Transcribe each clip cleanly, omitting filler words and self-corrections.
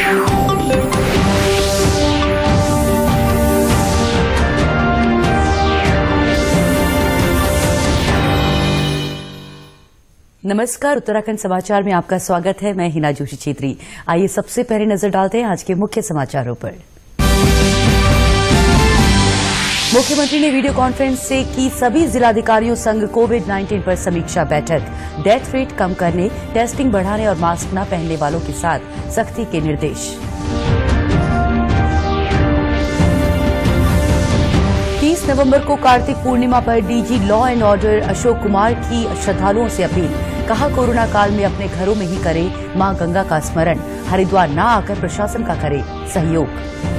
नमस्कार, उत्तराखंड समाचार में आपका स्वागत है। मैं हिना जोशी छेत्री। आइए सबसे पहले नजर डालते हैं आज के मुख्य समाचारों पर। मुख्यमंत्री ने वीडियो कॉन्फ्रेंस से की सभी जिलाधिकारियों संग कोविड-19 पर समीक्षा बैठक। डेथ रेट कम करने, टेस्टिंग बढ़ाने और मास्क न पहनने वालों के साथ सख्ती के निर्देश। 30 नवंबर को कार्तिक पूर्णिमा पर DG law and order Ashok Kumar की श्रद्धालुओं से अपील। कहा, कोरोना काल में अपने घरों में ही करें मां गंगा का स्मरण, हरिद्वार न आकर प्रशासन का करे सहयोग।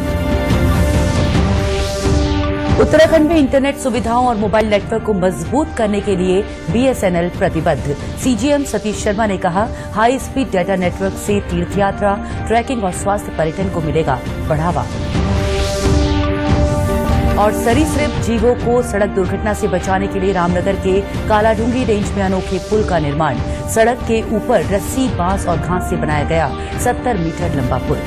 उत्तराखंड में इंटरनेट सुविधाओं और मोबाइल नेटवर्क को मजबूत करने के लिए बीएसएनएल प्रतिबद्ध। सीजीएम सतीश शर्मा ने कहा, हाई स्पीड डाटा नेटवर्क से तीर्थयात्रा, ट्रैकिंग और स्वास्थ्य पर्यटन को मिलेगा बढ़ावा। और सरीसृप जीवों को सड़क दुर्घटना से बचाने के लिए रामनगर के कालाढूंगी रेंज में अनोखे पुल का निर्माण। सड़क के ऊपर रस्सी, बांस और घास से बनाया गया 70 मीटर लंबा पुल।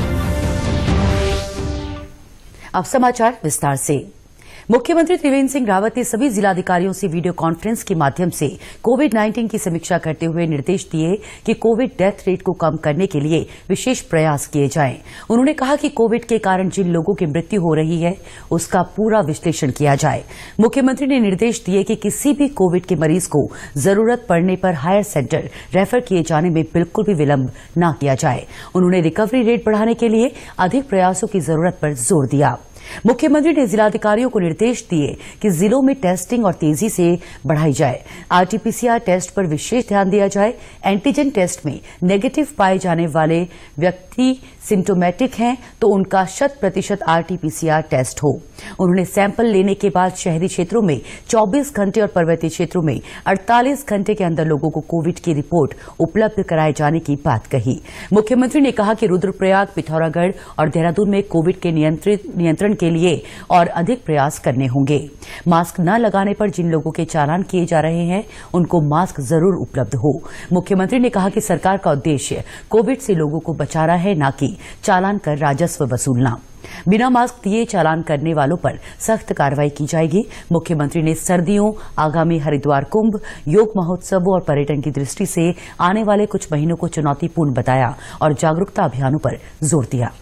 अब समाचार विस्तार से। मुख्यमंत्री त्रिवेंद्र सिंह रावत ने सभी जिलाधिकारियों से वीडियो कॉन्फ्रेंस के माध्यम से कोविड-19 की समीक्षा करते हुए निर्देश दिए कि कोविड डेथ रेट को कम करने के लिए विशेष प्रयास किए जाएं। उन्होंने कहा कि कोविड के कारण जिन लोगों की मृत्यु हो रही है उसका पूरा विश्लेषण किया जाए। मुख्यमंत्री ने निर्देश दिए कि किसी भी कोविड के मरीज को जरूरत पड़ने पर हायर सेंटर रेफर किए जाने में बिल्कुल भी विलंब न किया जाए। उन्होंने रिकवरी रेट बढ़ाने के लिए अधिक प्रयासों की जरूरत पर जोर दिया। मुख्यमंत्री ने जिलाधिकारियों को निर्देश दिए कि जिलों में टेस्टिंग और तेजी से बढ़ाई जाए। आरटीपीसीआर टेस्ट पर विशेष ध्यान दिया जाए। एंटीजन टेस्ट में नेगेटिव पाए जाने वाले व्यक्ति सिम्टोमेटिक हैं तो उनका 100% आरटीपीसीआर टेस्ट हो। उन्होंने सैंपल लेने के बाद शहरी क्षेत्रों में 24 घंटे और पर्वतीय क्षेत्रों में 48 घंटे के अंदर लोगों को कोविड की रिपोर्ट उपलब्ध कराए जाने की बात कही। मुख्यमंत्री ने कहा कि रुद्रप्रयाग, पिथौरागढ़ और देहरादून में कोविड के नियंत्रण के लिए और अधिक प्रयास करने होंगे। मास्क न लगाने पर जिन लोगों के चालान किए जा रहे हैं उनको मास्क जरूर उपलब्ध हो। मुख्यमंत्री ने कहा कि सरकार का उद्देश्य कोविड से लोगों को बचाना है, न कि चालान कर राजस्व वसूलना। बिना मास्क दिए चालान करने वालों पर सख्त कार्रवाई की जाएगी। मुख्यमंत्री ने सर्दियों, आगामी हरिद्वार कुंभ, योग महोत्सवों और पर्यटन की दृष्टि से आने वाले कुछ महीनों को चुनौतीपूर्ण बताया और जागरूकता अभियानों पर जोर दिया।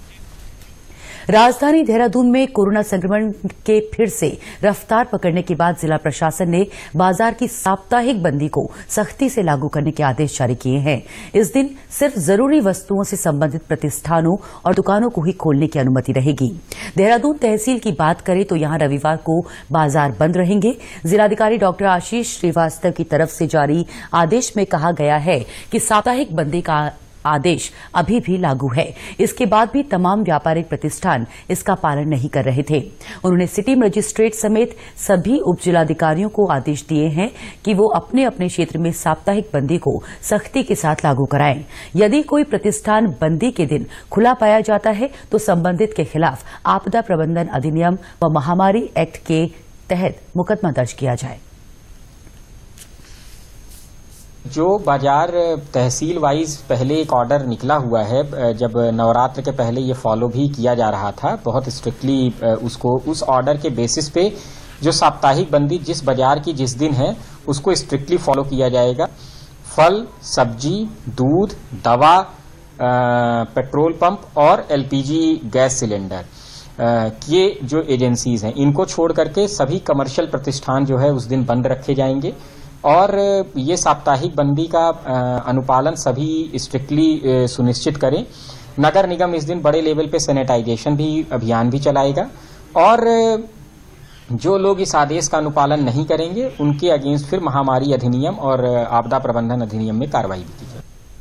राजधानी देहरादून में कोरोना संक्रमण के फिर से रफ्तार पकड़ने के बाद जिला प्रशासन ने बाजार की साप्ताहिक बंदी को सख्ती से लागू करने के आदेश जारी किए हैं। इस दिन सिर्फ जरूरी वस्तुओं से संबंधित प्रतिष्ठानों और दुकानों को ही खोलने की अनुमति रहेगी। देहरादून तहसील की बात करें तो यहां रविवार को बाजार बंद रहेंगे। जिलाधिकारी डॉक्टर आशीष श्रीवास्तव की तरफ से जारी आदेश में कहा गया है कि साप्ताहिक बंदी का आदेश अभी भी लागू है। इसके बाद भी तमाम व्यापारिक प्रतिष्ठान इसका पालन नहीं कर रहे थे। उन्होंने सिटी मजिस्ट्रेट समेत सभी उप जिलाधिकारियों को आदेश दिए हैं कि वो अपने अपने क्षेत्र में साप्ताहिक बंदी को सख्ती के साथ लागू कराएं। यदि कोई प्रतिष्ठान बंदी के दिन खुला पाया जाता है तो संबंधित के खिलाफ आपदा प्रबंधन अधिनियम व महामारी एक्ट के तहत मुकदमा दर्ज किया जाए। जो बाजार तहसील वाइज पहले एक ऑर्डर निकला हुआ है, जब नवरात्र के पहले ये फॉलो भी किया जा रहा था बहुत स्ट्रिक्टली, उसको उस ऑर्डर के बेसिस पे जो साप्ताहिक बंदी जिस बाजार की जिस दिन है उसको स्ट्रिक्टली फॉलो किया जाएगा। फल, सब्जी, दूध, दवा, पेट्रोल पंप और एलपीजी गैस सिलेंडर, ये जो एजेंसीज हैं इनको छोड़ करके सभी कमर्शियल प्रतिष्ठान जो है उस दिन बंद रखे जाएंगे और ये साप्ताहिक बंदी का अनुपालन सभी स्ट्रिक्टली सुनिश्चित करें। नगर निगम इस दिन बड़े लेवल पे सैनिटाइजेशन भी अभियान भी चलाएगा और जो लोग इस आदेश का अनुपालन नहीं करेंगे उनके अगेंस्ट फिर महामारी अधिनियम और आपदा प्रबंधन अधिनियम में कार्रवाई भी की जाएगी।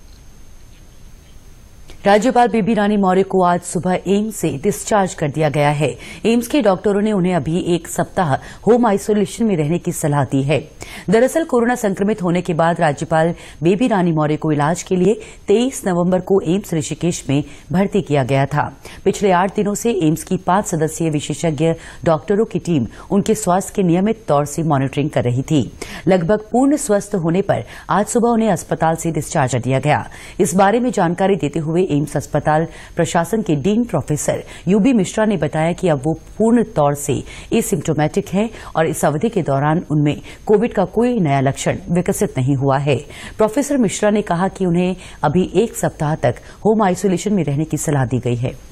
राज्यपाल बेबी रानी मौर्य को आज सुबह एम्स से डिस्चार्ज कर दिया गया है। एम्स के डॉक्टरों ने उन्हें अभी 1 सप्ताह होम आइसोलेशन में रहने की सलाह दी है। दरअसल कोरोना संक्रमित होने के बाद राज्यपाल बेबी रानी मौर्य को इलाज के लिए 23 नवंबर को एम्स ऋषिकेश में भर्ती किया गया था। पिछले 8 दिनों से एम्स की 5 सदस्यीय विशेषज्ञ डॉक्टरों की टीम उनके स्वास्थ्य की नियमित तौर से मॉनिटरिंग कर रही थी। लगभग पूर्ण स्वस्थ होने पर आज सुबह उन्हें अस्पताल से डिस्चार्ज दिया गया। इस बारे में जानकारी देते हुए एम्स अस्पताल प्रशासन के डीन प्रोफेसर यूबी मिश्रा ने बताया कि अब वो पूर्ण तौर से एसिम्प्टोमेटिक हैं और इस अवधि के दौरान उनमें कोविड का कोई नया लक्षण विकसित नहीं हुआ है। प्रोफेसर मिश्रा ने कहा कि उन्हें अभी 1 सप्ताह तक होम आइसोलेशन में रहने की सलाह दी गई है।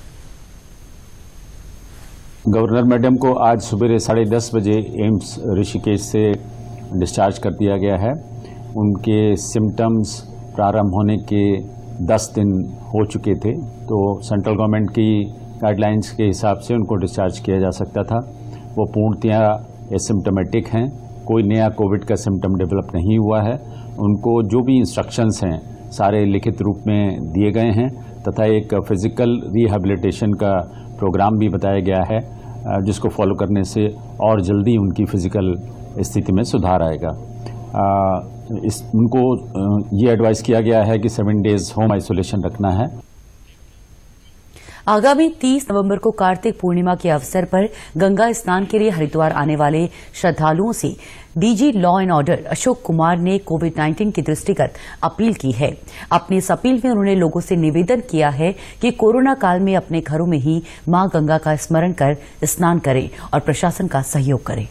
गवर्नर मैडम को आज सुबह 10:30 बजे एम्स ऋषिकेश से डिस्चार्ज कर दिया गया है। उनके सिम्टम्स प्रारंभ होने के 10 दिन हो चुके थे, तो सेंट्रल गवर्नमेंट की गाइडलाइंस के हिसाब से उनको डिस्चार्ज किया जा सकता था। वो पूर्णतया एसिम्प्टोमेटिक हैं, कोई नया कोविड का सिम्टम डेवलप नहीं हुआ है। उनको जो भी इंस्ट्रक्शंस हैं सारे लिखित रूप में दिए गए हैं तथा एक फिजिकल रिहैबिलिटेशन का प्रोग्राम भी बताया गया है, जिसको फॉलो करने से और जल्दी उनकी फिजिकल स्थिति में सुधार आएगा। उनको ये एडवाइस किया गया है कि 7 डेज होम आइसोलेशन रखना है। आगामी 30 नवंबर को कार्तिक पूर्णिमा के अवसर पर गंगा स्नान के लिए हरिद्वार आने वाले श्रद्धालुओं से DG law and order Ashok Kumar ने कोविड-19 के दृष्टिगत अपील की है। अपनी इस अपील में उन्होंने लोगों से निवेदन किया है कि कोरोना काल में अपने घरों में ही मां गंगा का स्मरण कर स्नान करें और प्रशासन का सहयोग करें।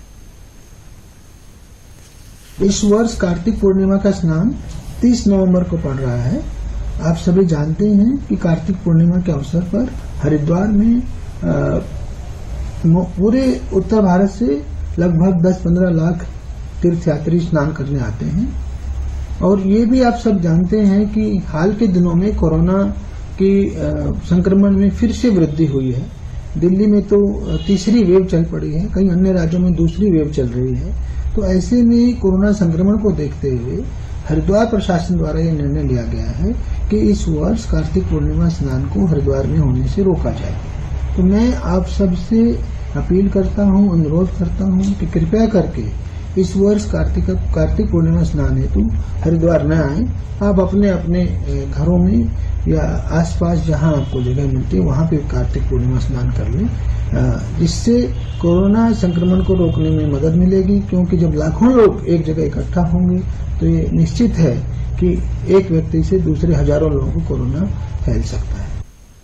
इस वर्ष कार्तिक पूर्णिमा का स्नान 30 नवंबर को पड़ रहा है। आप सभी जानते हैं कि कार्तिक पूर्णिमा के अवसर पर हरिद्वार में पूरे उत्तर भारत से लगभग 10-15 लाख तीर्थयात्री स्नान करने आते हैं। और ये भी आप सब जानते हैं कि हाल के दिनों में कोरोना की संक्रमण में फिर से वृद्धि हुई है। दिल्ली में तो तीसरी वेव चल पड़ी है, कई अन्य राज्यों में दूसरी वेव चल रही है। तो ऐसे में कोरोना संक्रमण को देखते हुए हरिद्वार प्रशासन द्वारा यह निर्णय लिया गया है कि इस वर्ष कार्तिक पूर्णिमा स्नान को हरिद्वार में होने से रोका जाए। तो मैं आप सबसे अपील करता हूं, अनुरोध करता हूं कि कृपया करके इस वर्ष कार्तिक पूर्णिमा स्नान हेतु हरिद्वार न आए। आप अपने अपने घरों में या आसपास जहां आपको जगह मिलती है वहां पे कार्तिक पूर्णिमा स्नान कर लें, जिससे कोरोना संक्रमण को रोकने में मदद मिलेगी। क्योंकि जब लाखों लोग एक जगह इकट्ठा होंगे तो ये निश्चित है कि एक व्यक्ति से दूसरे हजारों लोगों को कोरोना फैल सकता है।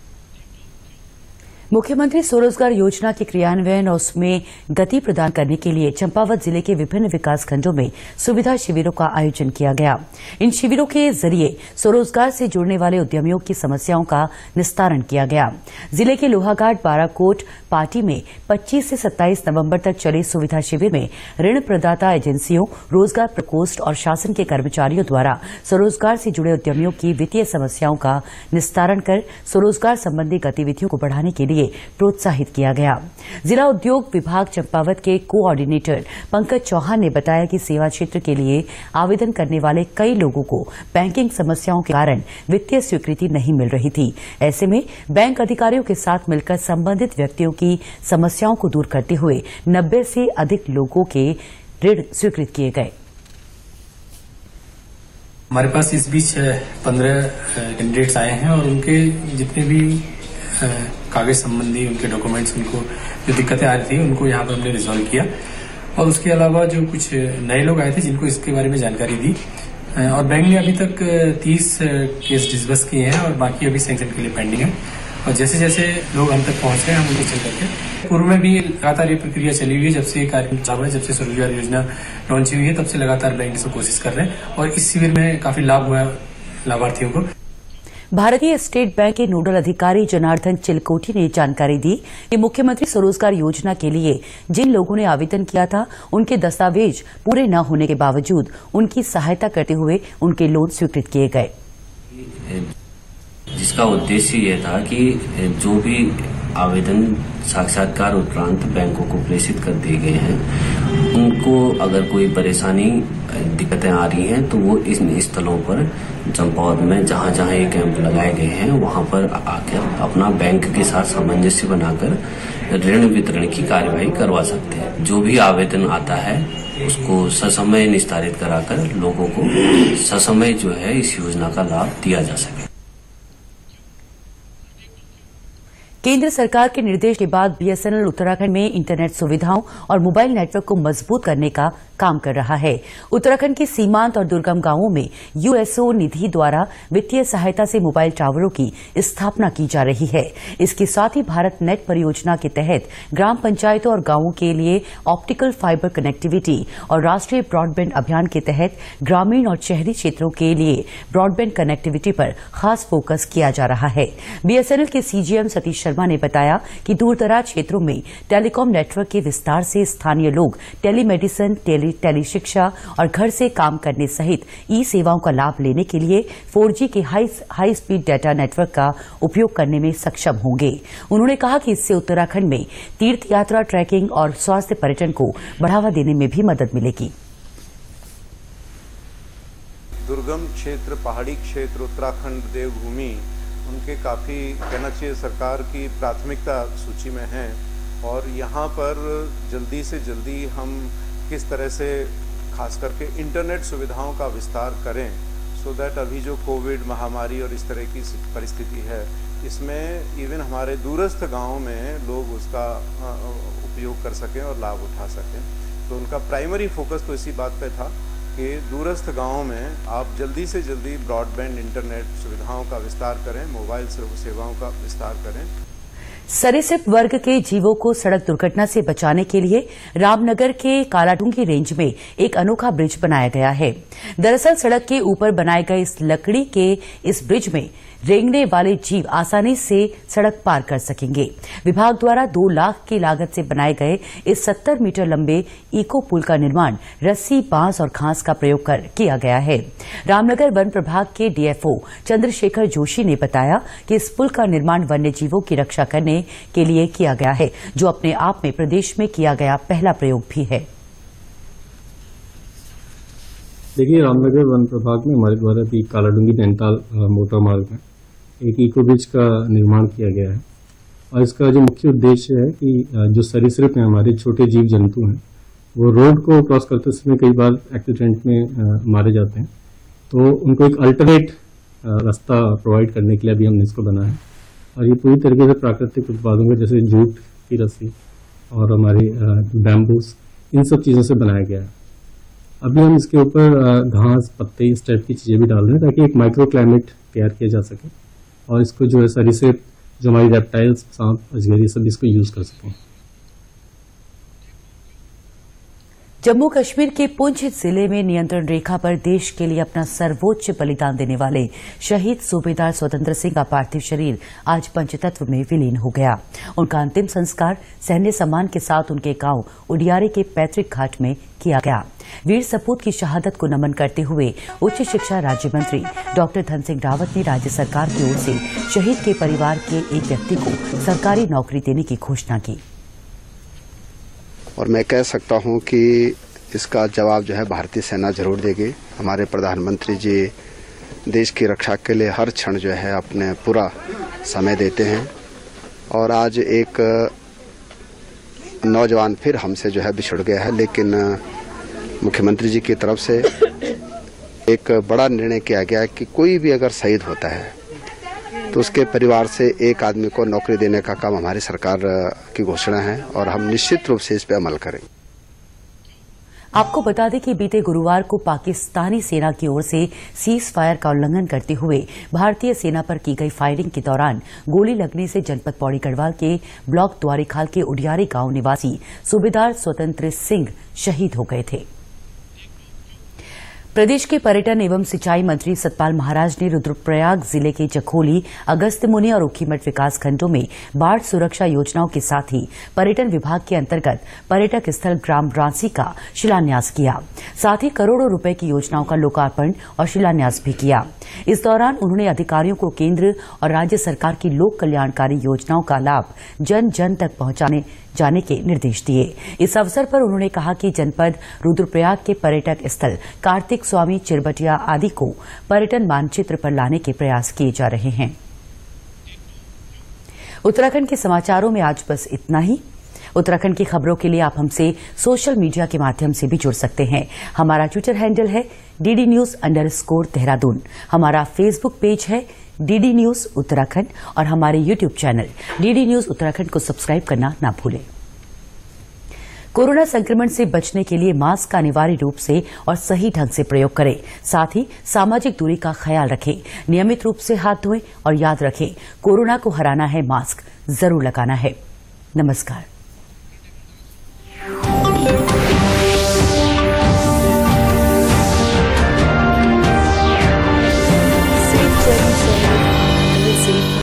मुख्यमंत्री स्वरोजगार योजना के क्रियान्वयन और उसमें गति प्रदान करने के लिए चंपावत जिले के विभिन्न विकास खंडों में सुविधा शिविरों का आयोजन किया गया। इन शिविरों के जरिए स्वरोजगार से जुड़ने वाले उद्यमियों की समस्याओं का निस्तारण किया गया। जिले के लोहाघाट, बाराकोट, पाटी में 25 से 27 नवंबर तक चले सुविधा शिविर में ऋण प्रदाता एजेंसियों, रोजगार प्रकोष्ठ और शासन के कर्मचारियों द्वारा स्वरोजगार से जुड़े उद्यमियों की वित्तीय समस्याओं का निस्तारण कर स्वरोजगार संबंधी गतिविधियों को बढ़ाने के लिए प्रोत्साहित किया गया। जिला उद्योग विभाग चंपावत के कोऑर्डिनेटर पंकज चौहान ने बताया कि सेवा क्षेत्र के लिए आवेदन करने वाले कई लोगों को बैंकिंग समस्याओं के कारण वित्तीय स्वीकृति नहीं मिल रही थी। ऐसे में बैंक अधिकारियों के साथ मिलकर संबंधित व्यक्तियों की समस्याओं को दूर करते हुए 90 से अधिक लोगों के ऋण स्वीकृत किए गए। हमारे पास इस बीच 15 कैंडिडेट्स आए हैं और उनके जितने भी कागज संबंधी उनके डॉक्यूमेंट्स, उनको जो दिक्कतें आ रही थी उनको यहाँ पर हमने रिजॉल्व किया। और उसके अलावा जो कुछ नए लोग आए थे जिनको इसके बारे में जानकारी दी, और बैंक ने अभी तक 30 केस डिसबर्स किए हैं और बाकी अभी सैंक्शन के लिए पेंडिंग है। और जैसे जैसे लोग हम तक पहुंच रहे हैं हम उनको चल करके पूर्व में भी लगातार ये प्रक्रिया चली हुई है। जब से कार्यक्रम चालू है, जब से स्वरोजगार योजना लॉन्च हुई है, तब से लगातार बैंक इसको कोशिश कर रहे हैं और इस शिविर में काफी लाभ हुआ है लाभार्थियों को। भारतीय स्टेट बैंक के नोडल अधिकारी जनार्दन चिलकोटी ने जानकारी दी कि मुख्यमंत्री स्वरोजगार योजना के लिए जिन लोगों ने आवेदन किया था उनके दस्तावेज पूरे न होने के बावजूद उनकी सहायता करते हुए उनके लोन स्वीकृत किए गए, जिसका उद्देश्य यह था कि जो भी आवेदन साक्षात्कार उपरांत बैंकों को प्रेषित कर दिए गए हैं, उनको अगर कोई परेशानी दिक्कतें आ रही हैं तो वो इन स्थलों पर चंपावत में जहां जहां ये कैंप लगाए गए हैं वहां पर आकर अपना बैंक के साथ सामंजस्य बनाकर ऋण वितरण की कार्यवाही करवा सकते हैं। जो भी आवेदन आता है उसको ससमय निस्तारित कराकर लोगों को ससमय जो है इस योजना का लाभ दिया जा सके। केंद्र सरकार के निर्देश के बाद बीएसएनएल उत्तराखंड में इंटरनेट सुविधाओं और मोबाइल नेटवर्क को मजबूत करने का काम कर रहा है। उत्तराखंड के सीमांत और दुर्गम गांवों में यूएसओ निधि द्वारा वित्तीय सहायता से मोबाइल टावरों की स्थापना की जा रही है। इसके साथ ही भारत नेट परियोजना के तहत ग्राम पंचायतों और गांवों के लिए ऑप्टिकल फाइबर कनेक्टिविटी और राष्ट्रीय ब्रॉडबैंड अभियान के तहत ग्रामीण और शहरी क्षेत्रों के लिए ब्रॉडबैंड कनेक्टिविटी पर खास फोकस किया जा रहा है। बीएसएनएल के सीजीएम सतीश शर्मा ने बताया कि दूरदराज क्षेत्रों में टेलीकॉम नेटवर्क के विस्तार से स्थानीय लोग टेलीमेडिसिन, टेली शिक्षा और घर से काम करने सहित ई सेवाओं का लाभ लेने के लिए 4G के हाई स्पीड डेटा नेटवर्क का उपयोग करने में सक्षम होंगे। उन्होंने कहा कि इससे उत्तराखंड में तीर्थ यात्रा, ट्रैकिंग और स्वास्थ्य पर्यटन को बढ़ावा देने में भी मदद मिलेगी। दुर्गम क्षेत्र, पहाड़ी क्षेत्र, उत्तराखंड देवभूमि उनके काफ़ी कहना चाहिए सरकार की प्राथमिकता सूची में हैं और यहाँ पर जल्दी से जल्दी हम किस तरह से खास करके इंटरनेट सुविधाओं का विस्तार करें सो दैट अभी जो कोविड महामारी और इस तरह की परिस्थिति है इसमें इवन हमारे दूरस्थ गांवों में लोग उसका उपयोग कर सकें और लाभ उठा सकें। तो उनका प्राइमरी फोकस तो इसी बात पे था कि दूरस्थ गांवों में आप जल्दी से जल्दी ब्रॉडबैंड इंटरनेट सुविधाओं का विस्तार करें, मोबाइल सेवाओं का विस्तार करें। सरीसृप वर्ग के जीवों को सड़क दुर्घटना से बचाने के लिए रामनगर के कालाडूंगी रेंज में एक अनोखा ब्रिज बनाया गया है। दरअसल सड़क के ऊपर बनाए गए इस लकड़ी के इस ब्रिज में रेंगने वाले जीव आसानी से सड़क पार कर सकेंगे। विभाग द्वारा 2 लाख की लागत से बनाए गए इस 70 मीटर लंबे इको पुल का निर्माण रस्सी, बांस और घास का प्रयोग कर किया गया है। रामनगर वन प्रभाग के डीएफओ चंद्रशेखर जोशी ने बताया कि इस पुल का निर्माण वन्य जीवों की रक्षा करने के लिए किया गया है, जो अपने आप में प्रदेश में किया गया पहला प्रयोग भी है। देखिए, रामनगर वन प्रभाग में हमारे द्वारा भी कालाडूंगी नैनीताल मोटर मार्ग में एक इको ब्रिज का निर्माण किया गया है और इसका जो मुख्य उद्देश्य है कि जो सरीसृप हैं, हमारे छोटे जीव जंतु हैं, वो रोड को क्रॉस करते समय कई बार एक्सीडेंट में मारे जाते हैं, तो उनको एक अल्टरनेट रास्ता प्रोवाइड करने के लिए भी हमने इसको बनाया है। और ये पूरी तरीके से प्राकृतिक उत्पादों का, जैसे जूट की रस्सी और हमारे बैम्बूस, इन सब चीज़ों से बनाया गया है। अभी हम इसके ऊपर घास, पत्ते, इस टाइप की चीज़ें भी डाल रहे हैं ताकि एक माइक्रो क्लाइमेट तैयार किया जा सके और इसको जो है सरीसृप, जो हमारी रेप्टाइल्स, सांप, अजगर, ये सब इसको यूज कर सकें। जम्मू कश्मीर के पुंछ जिले में नियंत्रण रेखा पर देश के लिए अपना सर्वोच्च बलिदान देने वाले शहीद सूबेदार स्वतंत्र सिंह का पार्थिव शरीर आज पंचतत्व में विलीन हो गया। उनका अंतिम संस्कार सैन्य सम्मान के साथ उनके गांव उडियारे के पैतृक घाट में किया गया। वीर सपूत की शहादत को नमन करते हुए उच्च शिक्षा राज्य मंत्री डॉक्टर धन सिंह रावत ने राज्य सरकार की ओर से शहीद के परिवार के एक व्यक्ति को सरकारी नौकरी देने की घोषणा की। और मैं कह सकता हूं कि इसका जवाब जो है भारतीय सेना जरूर देगी। हमारे प्रधानमंत्री जी देश की रक्षा के लिए हर क्षण जो है अपने पूरा समय देते हैं और आज एक नौजवान फिर हमसे जो है बिछुड़ गया है, लेकिन मुख्यमंत्री जी की तरफ से एक बड़ा निर्णय किया गया है कि कोई भी अगर शहीद होता है तो उसके परिवार से एक आदमी को नौकरी देने का काम हमारी सरकार की घोषणा है और हम निश्चित रूप से इस पर अमल करेंगे। आपको बता दें कि बीते गुरुवार को पाकिस्तानी सेना की ओर से सीज फायर का उल्लंघन करते हुए भारतीय सेना पर की गई फायरिंग के दौरान गोली लगने से जनपद पौड़ी गढ़वाल के ब्लॉक द्वारीखाल के उडियारी गांव निवासी सूबेदार स्वतंत्र सिंह शहीद हो गए थे। प्रदेश के पर्यटन एवं सिंचाई मंत्री सतपाल महाराज ने रुद्रप्रयाग जिले के जखोली, अगस्त्यमुनि और ऊखीमठ विकास खंडों में बाढ़ सुरक्षा योजनाओं के साथ ही पर्यटन विभाग के अंतर्गत पर्यटक स्थल ग्राम रांसी का शिलान्यास किया। साथ ही करोड़ों रुपए की योजनाओं का लोकार्पण और शिलान्यास भी किया। इस दौरान उन्होंने अधिकारियों को केंद्र और राज्य सरकार की लोक कल्याणकारी योजनाओं का लाभ जन जन तक पहुंचाने जाने के निर्देश दिए। इस अवसर पर उन्होंने कहा कि जनपद रुद्रप्रयाग के पर्यटक स्थल कार्तिक स्वामी, चिरबटिया आदि को पर्यटन मानचित्र पर लाने के प्रयास किए जा रहे हैं। उत्तराखंड के समाचारों में आज बस इतना ही। उत्तराखंड की खबरों के लिए आप हमसे सोशल मीडिया के माध्यम से भी जुड़ सकते हैं। हमारा ट्विटर हैंडल है DD News _देहरादून। हमारा फेसबुक पेज है डीडी न्यूज उत्तराखंड और हमारे YouTube channel DD news Uttarakhand को सब्सक्राइब करना ना भूलें। कोरोना संक्रमण से बचने के लिए मास्क का अनिवार्य रूप से और सही ढंग से प्रयोग करें। साथ ही सामाजिक दूरी का ख्याल रखें, नियमित रूप से हाथ धोएं और याद रखें, कोरोना को हराना है, मास्क जरूर लगाना है। नमस्कार।